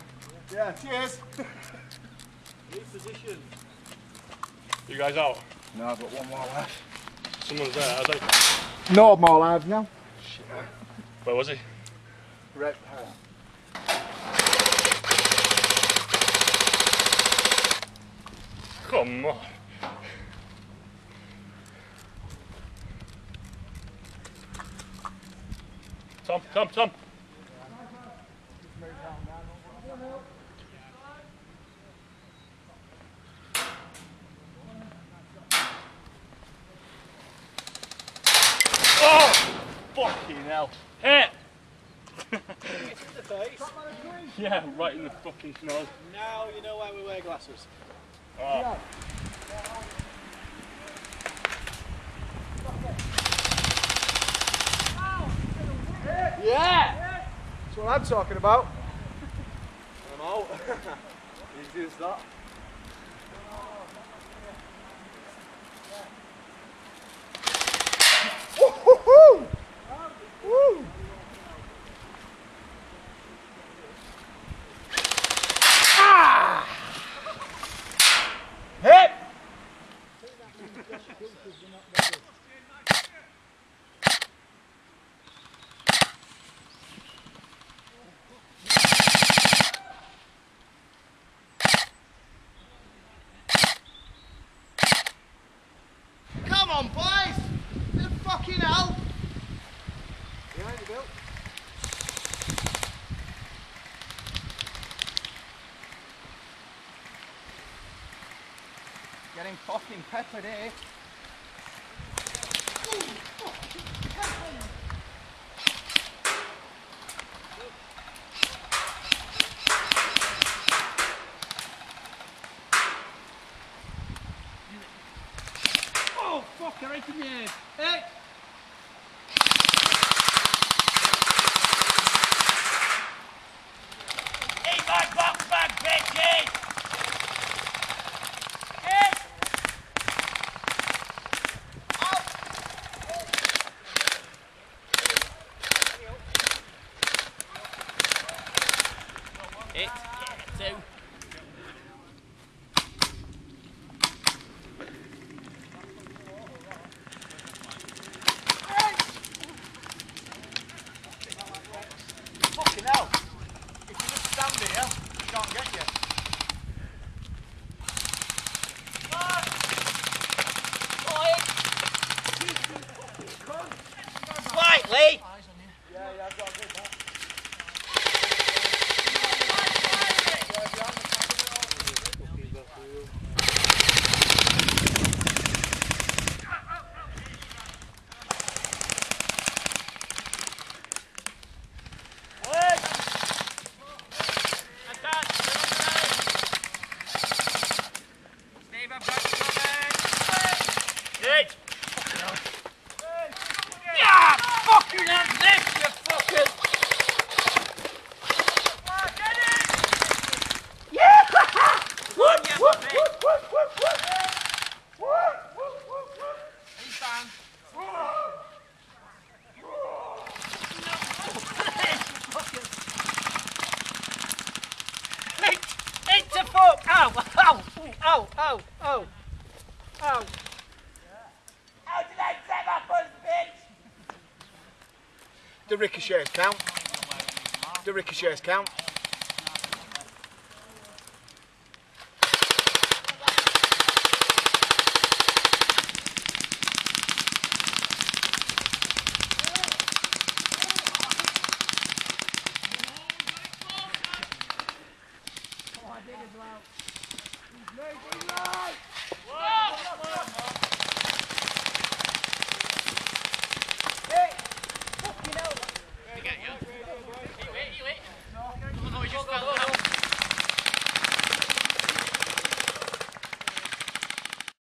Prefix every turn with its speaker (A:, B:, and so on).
A: Yeah, cheers.
B: Reposition.
C: You guys out?
A: No, I've got one more left.
C: Someone's there, are they?
A: No more live now. Shit.
C: Where was he?
A: Right.
C: Come on. Tom. Oh! Fucking hell. Hit!
B: The face.
C: Yeah, right in the fucking snow.
B: Now you know why we wear glasses.
C: Oh.
A: Yeah! That's what I'm talking about.
B: I'm out.
A: Easy as that. Woo-hoo-hoo! Woo! Ah! Hit! Come on, boys! The fucking hell! Behind you, Bill. Getting fucking peppered, eh? Oh, fuck, you're right in the air. Hey!
D: Eat my box bag, bitches! Hit, two.
A: Fucking hell! If you just stand here, we can't get you.
D: Slightly!
A: Yeah, I've got a good that.
D: Hit! Yeah! Fucking have this, you fuckers! Yeah! One, you bitch! He's fine. It's a fuck! Ow! Ow! Ow! Ow! Ow! Ow! How did I set my buzz, bitch?
A: The ricochets count. The ricochets count.